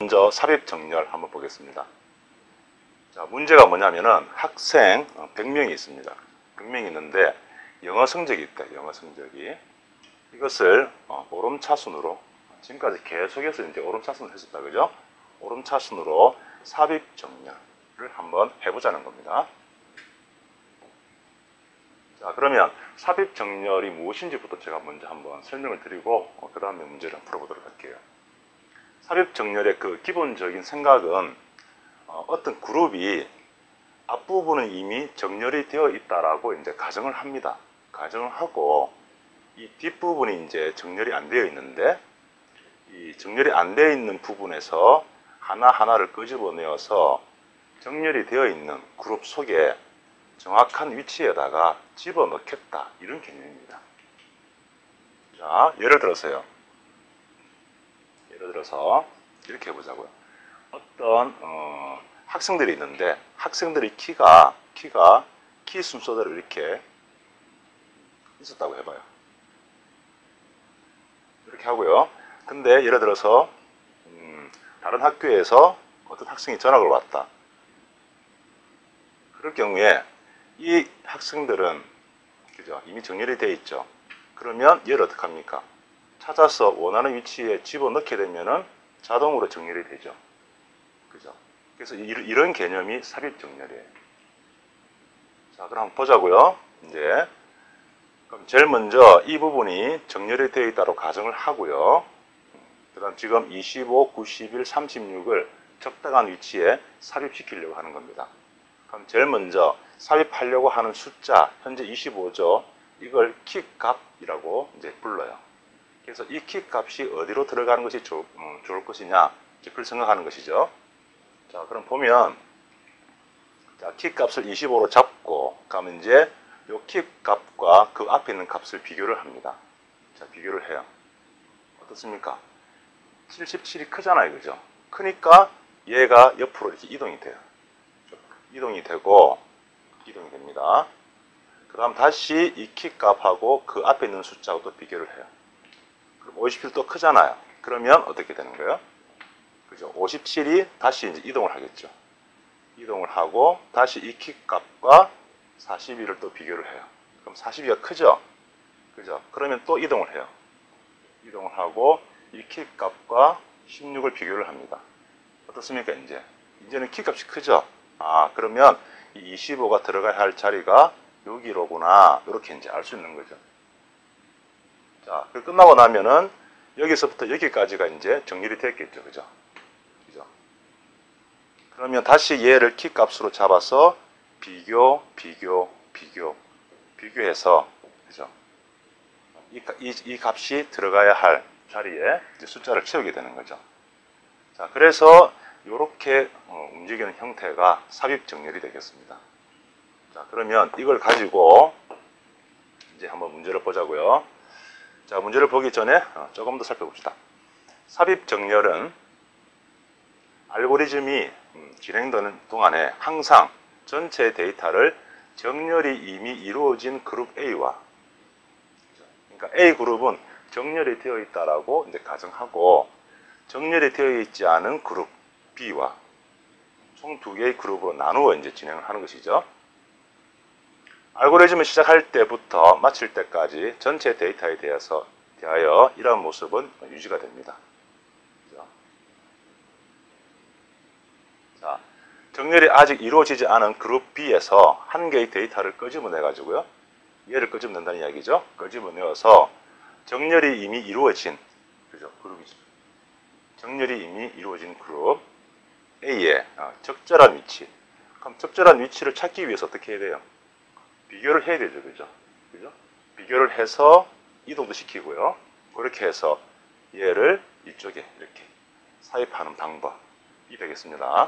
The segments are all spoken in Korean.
먼저 삽입 정렬 한번 보겠습니다. 자, 문제가 뭐냐면은 학생 100명이 있습니다. 100명이 있는데 영어 성적이 있다. 영어 성적이. 이것을 오름차순으로 지금까지 계속해서 이제 오름차순을 했었다. 그죠? 오름차순으로 삽입 정렬을 한번 해보자는 겁니다. 자, 그러면 삽입 정렬이 무엇인지부터 제가 먼저 한번 설명을 드리고 그 다음에 문제를 풀어보도록 할게요. 삽입 정렬의 그 기본적인 생각은 어떤 그룹이 앞부분은 이미 정렬이 되어 있다라고 이제 가정을 합니다. 가정을 하고 이 뒷부분이 이제 정렬이 안 되어 있는데 이 정렬이 안 되어 있는 부분에서 하나하나를 끄집어내어서 정렬이 되어 있는 그룹 속에 정확한 위치에다가 집어넣겠다. 이런 개념입니다. 자, 예를 들어서요. 예를 들어서 이렇게 해보자고요. 어떤 학생들이 있는데 학생들의 키 순서대로 이렇게 있었다고 해봐요. 이렇게 하고요. 근데 예를 들어서 다른 학교에서 어떤 학생이 전학을 왔다. 그럴 경우에 이 학생들은 그죠? 이미 정렬이 되어 있죠. 그러면 얘를 어떻게 합니까? 찾아서 원하는 위치에 집어넣게 되면은 자동으로 정렬이 되죠. 그죠? 그래서 이런 개념이 삽입 정렬이에요. 자, 그럼 한번 보자고요. 이제 그럼 제일 먼저 이 부분이 정렬이 되어 있다고 가정을 하고요. 그 다음 지금 25, 91, 36을 적당한 위치에 삽입시키려고 하는 겁니다. 그럼 제일 먼저 삽입하려고 하는 숫자, 현재 25죠. 이걸 키 값이라고 이제 불러요. 그래서 이 키 값이 어디로 들어가는 것이 좋을 것이냐, 그걸 생각하는 것이죠. 자, 그럼 보면, 자, 키 값을 25로 잡고, 그러면 이제 이 키 값과 그 앞에 있는 값을 비교를 합니다. 자, 비교를 해요. 어떻습니까? 77이 크잖아요, 그죠? 크니까 얘가 옆으로 이렇게 이동이 돼요. 이동이 됩니다. 그 다음 다시 이 키 값하고 그 앞에 있는 숫자하고 또 비교를 해요. 그럼 57도 또 크잖아요. 그러면 어떻게 되는 거예요? 그죠? 57이 다시 이제 이동을 하겠죠. 이동을 하고 다시 이 키 값과 42를 또 비교를 해요. 그럼 42가 크죠? 그죠? 그러면 또 이동을 해요. 이동을 하고 이 키 값과 16을 비교를 합니다. 어떻습니까? 이제는 키 값이 크죠? 아, 그러면 이 25가 들어가야 할 자리가 여기로구나. 이렇게 이제 알 수 있는 거죠. 자, 끝나고 나면은 여기서부터 여기까지가 이제 정렬이 됐겠죠. 그죠? 그죠? 그러면 다시 얘를 키 값으로 잡아서 비교해서, 그죠? 이 값이 들어가야 할 자리에 이제 숫자를 채우게 되는 거죠. 자, 그래서 이렇게 움직이는 형태가 삽입 정렬이 되겠습니다. 자, 그러면 이걸 가지고 이제 한번 문제를 보자고요. 자, 문제를 보기 전에 조금 더 살펴봅시다. 삽입 정렬은 알고리즘이 진행되는 동안에 항상 전체 데이터를 정렬이 이미 이루어진 그룹 A와, 그러니까 A 그룹은 정렬이 되어 있다라고 이제 가정하고 정렬이 되어 있지 않은 그룹 B와 총 두 개의 그룹으로 나누어 이제 진행을 하는 것이죠. 알고리즘을 시작할 때부터 마칠 때까지 전체 데이터에 대하여 이러한 모습은 유지가 됩니다. 그렇죠? 자, 정렬이 아직 이루어지지 않은 그룹 B에서 한 개의 데이터를 끄집어내 가지고요. 얘를 끄집어낸다는 이야기죠. 끄집어내어서 정렬이 이미 이루어진, 그죠? 그룹이죠. 정렬이 이미 이루어진 그룹 A의 적절한 위치. 그럼 적절한 위치를 찾기 위해서 어떻게 해야 돼요? 비교를 해야 되죠. 그죠? 그죠? 비교를 해서 이동도 시키고요. 그렇게 해서 얘를 이쪽에 이렇게 삽입하는 방법이 되겠습니다.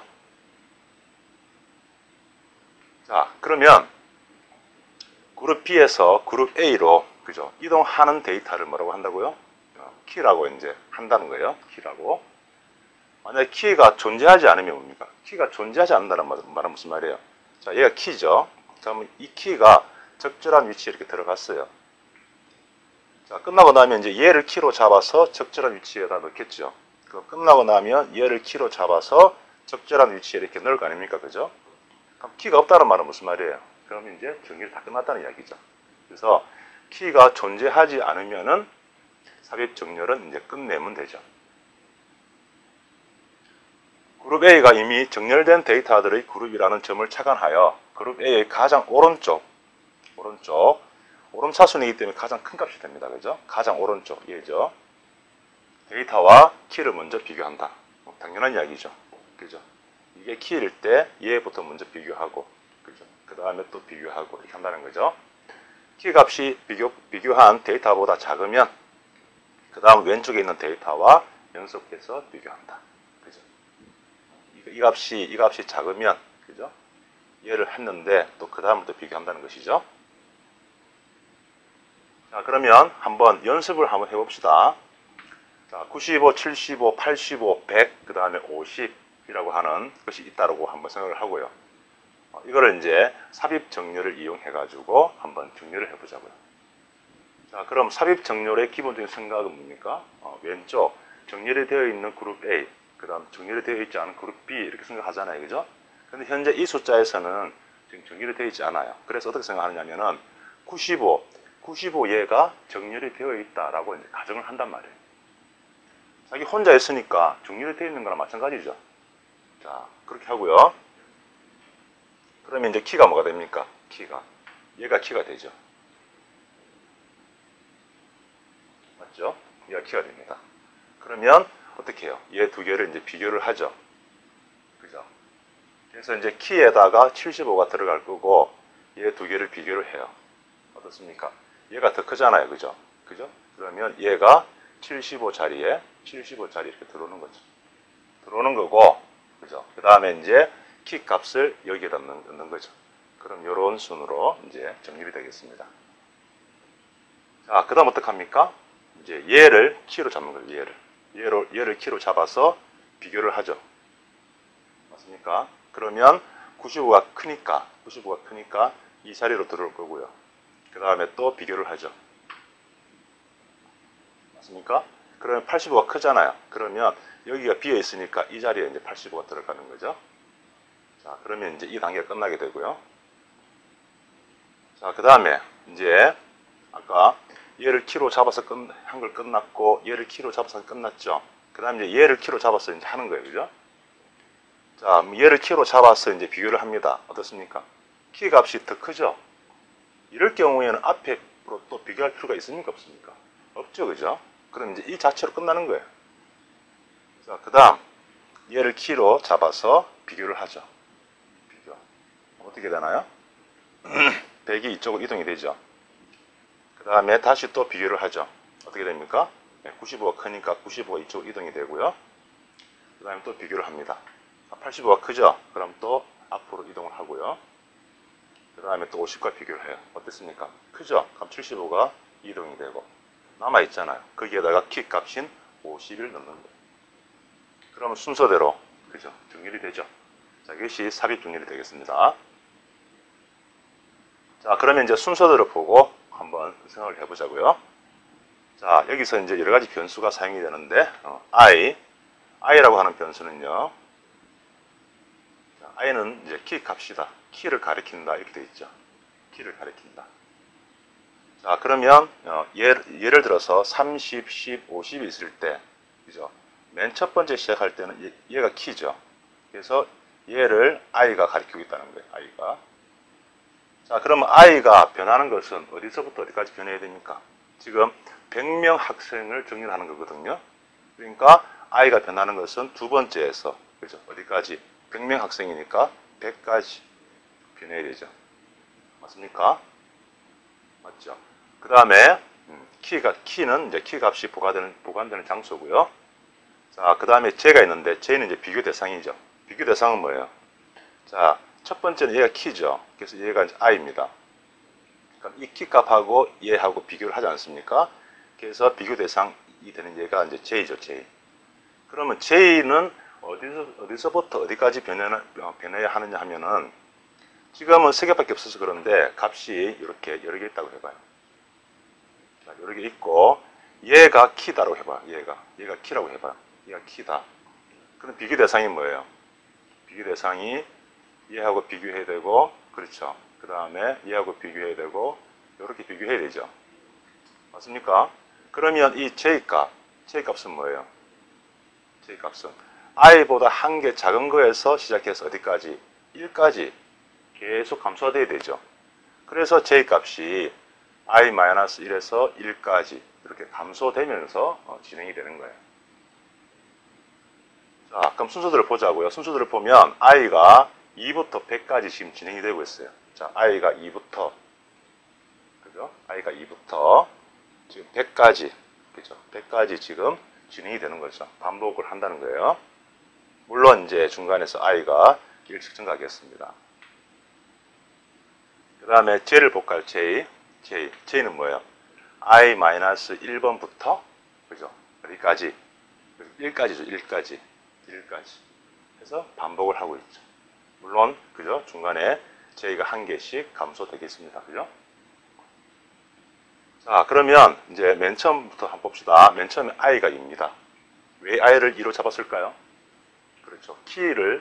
자, 그러면 그룹 B에서 그룹 A로, 그죠? 이동하는 데이터를 뭐라고 한다고요? 키라고 이제 한다는 거예요. 키라고. 만약에 키가 존재하지 않으면 뭡니까? 키가 존재하지 않는다는 말은 무슨 말이에요? 자, 얘가 키죠. 그러면 이 키가 적절한 위치에 이렇게 들어갔어요. 자, 끝나고 나면 이제 얘를 키로 잡아서 적절한 위치에다 넣겠죠. 그럼 끝나고 나면 얘를 키로 잡아서 적절한 위치에 이렇게 넣을 거 아닙니까? 그죠? 그럼 키가 없다는 말은 무슨 말이에요? 그러면 이제 정렬이 다 끝났다는 이야기죠. 그래서 키가 존재하지 않으면은 삽입 정렬은 이제 끝내면 되죠. 그룹 A가 이미 정렬된 데이터들의 그룹이라는 점을 착안하여 그룹 A의 가장 오른쪽 오름차순이기 때문에 가장 큰 값이 됩니다. 그죠? 가장 오른쪽 얘죠. 데이터와 키를 먼저 비교한다. 당연한 이야기죠. 그죠? 이게 키일 때 얘부터 먼저 비교하고, 그죠? 그 다음에 또 비교하고 이렇게 한다는 거죠. 키 값이 비교한 데이터보다 작으면 그 다음 왼쪽에 있는 데이터와 연속해서 비교한다. 그죠? 이 값이 작으면, 그죠? 얘를 했는데 또 그 다음부터 비교한다는 것이죠. 자, 그러면 한번 연습을 한번 해봅시다. 자, 95, 75, 85, 100, 그 다음에 50이라고 하는 것이 있다고 한번 생각을 하고요. 이거를 이제 삽입 정렬을 이용해가지고 한번 정렬을 해보자고요. 자, 그럼 삽입 정렬의 기본적인 생각은 뭡니까? 왼쪽 정렬이 되어 있는 그룹 A, 그 다음 정렬이 되어 있지 않은 그룹 B 이렇게 생각하잖아요. 그죠? 근데 현재 이 숫자에서는 지금 정렬이 되어 있지 않아요. 그래서 어떻게 생각하느냐면은 95 얘가 정렬이 되어 있다라고 이제 가정을 한단 말이에요. 자기 혼자 있으니까 정렬이 되어 있는 거랑 마찬가지죠. 자, 그렇게 하고요. 그러면 이제 키가 뭐가 됩니까? 얘가 키가 되죠. 맞죠? 얘가 키가 됩니다. 그러면 어떻게 해요? 얘 두 개를 이제 비교를 하죠. 그죠? 그래서 이제 키에다가 75가 들어갈 거고 얘 두 개를 비교를 해요. 어떻습니까? 얘가 더 크잖아요. 그죠? 그러면 얘가 75 자리에 이렇게 들어오는 거죠. 들어오는 거고, 그죠? 그 다음에 이제 키 값을 여기에다 넣는 거죠. 그럼 이런 순으로 이제 정렬이 되겠습니다. 자, 그 다음 어떡합니까? 이제 얘를 키로 잡는 거예요. 얘를 키로 잡아서 비교를 하죠. 맞습니까? 그러면 95가 크니까 이 자리로 들어올 거고요. 그 다음에 또 비교를 하죠. 맞습니까? 그러면 85가 크잖아요. 그러면 여기가 비어 있으니까 이 자리에 이제 85가 들어가는 거죠. 자, 그러면 이제 이 단계가 끝나게 되고요. 자, 그 다음에 이제 아까 얘를 키로 잡아서 한 걸 끝났고 얘를 키로 잡아서 끝났죠. 그 다음에 이제 얘를 키로 잡아서 이제 하는 거예요. 그죠? 자, 얘를 키로 잡아서 이제 비교를 합니다. 어떻습니까? 키 값이 더 크죠? 이럴 경우에는 앞에 또 비교할 필요가 있습니까? 없습니까? 없죠. 그죠? 그럼 이제 이 자체로 끝나는 거예요. 자, 그 다음 얘를 키로 잡아서 비교를 하죠. 비교. 어떻게 되나요? 100이 이쪽으로 이동이 되죠. 그 다음에 다시 또 비교를 하죠. 어떻게 됩니까? 95가 크니까 95가 이쪽으로 이동이 되고요. 그 다음에 또 비교를 합니다. 85가 크죠? 그럼 또 앞으로 이동을 하고요. 그 다음에 또 50과 비교를 해요. 어땠습니까? 크죠? 그럼 75가 이동이 되고 남아있잖아요. 거기에다가 키 값인 50을 넣는 거예요. 그러면 순서대로, 그죠? 정렬이 되죠? 자, 이것이 삽입 정렬이 되겠습니다. 자, 그러면 이제 순서대로 보고 한번 생각을 해보자고요. 자, 여기서 이제 여러 가지 변수가 사용이 되는데, i라고 하는 변수는요, 자, i는 이제 키 값이다. 키를 가리킨다. 이렇게 되어 있죠. 키를 가리킨다. 자, 그러면, 예를 들어서 30, 10, 50이 있을 때, 그죠? 맨 첫 번째 시작할 때는 얘가 키죠. 그래서 얘를 i가 가리키고 있다는 거예요. i가. 자, 그러면 i가 변하는 것은 어디서부터 어디까지 변해야 됩니까? 지금 100명 학생을 정렬하는 거거든요. 그러니까 i가 변하는 것은 두 번째에서, 그죠? 어디까지? 100명 학생이니까 100까지 변해야 되죠. 맞습니까? 맞죠? 그 다음에 키는 이제 키 값이 보관되는 장소고요. 자, 그 다음에 쟤가 있는데 쟤는 이제 비교 대상이죠. 비교 대상은 뭐예요? 자, 첫 번째는 얘가 키죠. 그래서 얘가 이제 i입니다. 그럼 이 키 값하고 얘하고 비교를 하지 않습니까? 그래서 비교 대상이 되는 얘가 이제 j죠, j. 그러면 j는 어디서부터 어디까지 변해야 하느냐 하면은 지금은 3개밖에 없어서 그런데 값이 이렇게 여러 개 있다고 해봐요. 자, 여러 개 있고 얘가 키다라고 해봐요. 얘가 키라고 해봐요. 얘가 키다. 그럼 비교 대상이 뭐예요? 비교 대상이 얘하고 비교해야 되고, 그렇죠. 그 다음에 얘하고 비교해야 되고, 이렇게 비교해야 되죠. 맞습니까? 그러면 이 J값은 뭐예요? J값은 i보다 한 개 작은 거에서 시작해서 어디까지? 1까지 계속 감소돼야 되죠. 그래서 J값이 i-1에서 1까지 이렇게 감소되면서 진행이 되는 거예요. 자, 그럼 순서들을 보자고요. 순서들을 보면 i가 2부터 100까지 지금 진행이 되고 있어요. 자, i가 2부터, 그죠? i가 2부터 지금 100까지, 그죠? 100까지 지금 진행이 되는 거죠. 반복을 한다는 거예요. 물론 이제 중간에서 i가 1씩 증가하겠습니다. 그 다음에 J를 볼까요? J는 뭐예요? i-1번부터, 그죠? 어디까지? 1까지죠, 1까지. 해서 반복을 하고 있죠. 물론, 그죠? 중간에 J가 한 개씩 감소되겠습니다. 그죠? 자, 그러면 이제 맨 처음부터 한번 봅시다. 맨 처음에 i가 2입니다. 왜 i를 2로 잡았을까요? 그렇죠. 키를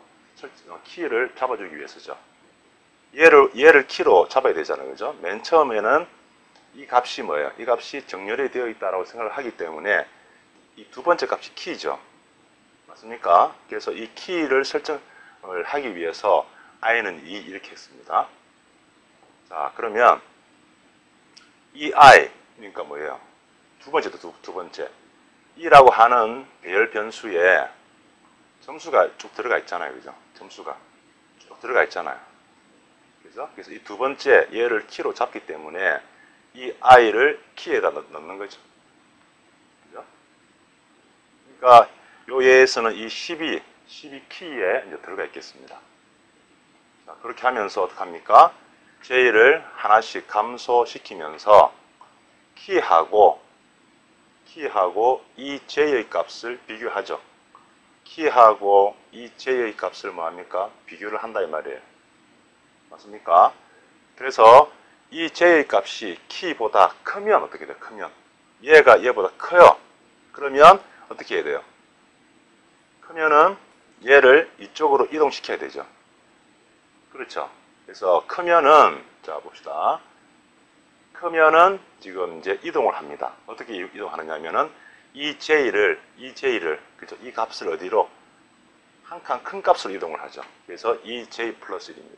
잡아주기 위해서죠. 얘를 키로 잡아야 되잖아요. 그죠? 맨 처음에는 이 값이 뭐예요? 이 값이 정렬이 되어 있다고 생각을 하기 때문에 이 두 번째 값이 키죠. 맞습니까? 그래서 이 키를 설정을 하기 위해서 i는 2 이렇게 했습니다. 자, 그러면 이 i 그러니까 뭐예요? 두 번째 2라고 하는 배열 변수에 점수가 쭉 들어가 있잖아요. 그죠? 점수가 쭉 들어가 있잖아요. 그래서 이 두 번째 얘를 키로 잡기 때문에 이 i를 키에다 넣는 거죠. 그죠? 그러니까 요 예에서는 이 12 키에 이제 들어가 있겠습니다. 자, 그렇게 하면서 어떡합니까? J를 하나씩 감소시키면서 키하고 이 J의 값을 비교하죠. 키하고 이 J의 값을 뭐합니까? 비교를 한다 이 말이에요. 맞습니까? 그래서 이 J의 값이 키보다 크면 어떻게 돼요? 크면 얘가 얘보다 커요. 그러면 어떻게 해야 돼요? 크면은 얘를 이쪽으로 이동시켜야 되죠. 그렇죠. 그래서 크면은 자 봅시다. 크면은 지금 이제 이동을 합니다. 어떻게 이동하느냐면은 이 J를 그죠? 이 값을 어디로 한 칸 큰 값으로 이동을 하죠. 그래서 이 J 플러스 1입니다.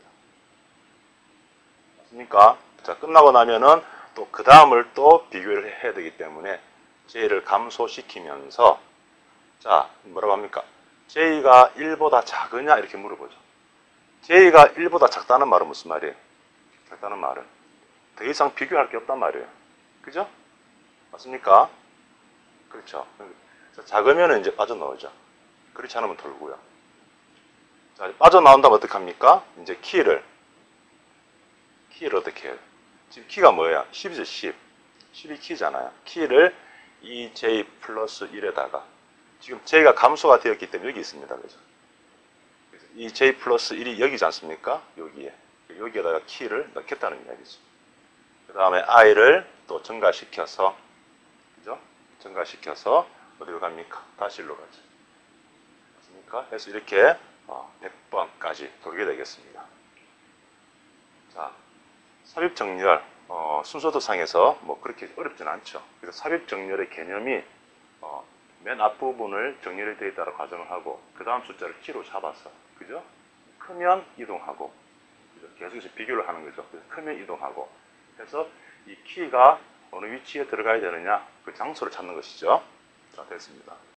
맞습니까? 자, 끝나고 나면은 또 그 다음을 또 비교를 해야 되기 때문에 J를 감소시키면서 자, 뭐라고 합니까? J가 1보다 작으냐 이렇게 물어보죠. J가 1보다 작다는 말은 무슨 말이에요? 작다는 말은 더 이상 비교할 게 없단 말이에요. 그죠? 맞습니까? 그렇죠. 작으면 이제 빠져나오죠. 그렇지 않으면 돌고요. 자, 빠져나온다면 어떡합니까? 이제 키를 어떻게 해요? 지금 키가 뭐예요? 10이죠, 10. 10이 키잖아요. 키를 2j 플러스 1에다가 지금 j가 감소가 되었기 때문에 여기 있습니다. 그죠? 이 j 플러스 1이 여기지 않습니까? 여기에다가 키를 넣겠다는 이야기죠. 그 다음에 i를 또 증가시켜서, 그죠? 증가시켜서 어디로 갑니까? 다시 1로 가죠. 맞습니까? 그래서 이렇게 100번까지 돌게 되겠습니다. 자, 삽입정렬, 순서도상에서 뭐 그렇게 어렵진 않죠. 그래서 삽입정렬의 개념이 맨 앞부분을 정렬이 되어 있다고 가정을 하고 그 다음 숫자를 키로 잡아서, 그죠? 크면 이동하고, 그죠? 계속해서 비교를 하는 거죠. 그래서 크면 이동하고 해서 이 키가 어느 위치에 들어가야 되느냐 그 장소를 찾는 것이죠. 자, 됐습니다.